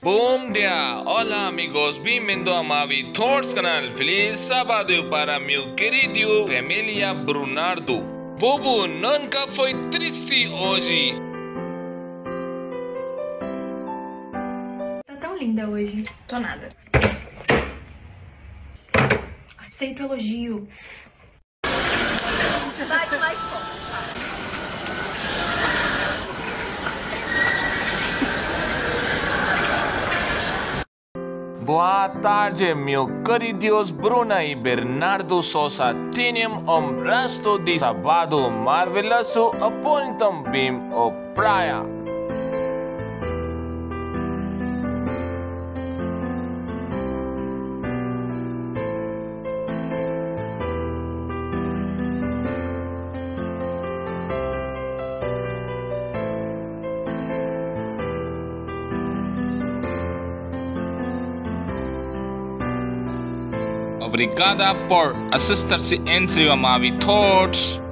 Bom dia! Olá amigos, bem-vindo a Mavi Thoughts canal. Feliz sábado para meu querido família Brunardo. Bobo nunca foi triste hoje. Tá tão linda hoje. Tô nada. Aceito o elogio. Bate mais forte. Boa tarde, meu queridos Bruna e Bernardo Souza. Tenham resto de sábado maravilhoso. Apontam bem a praia. Obrigada por assistir-se em Mavi Thoughts.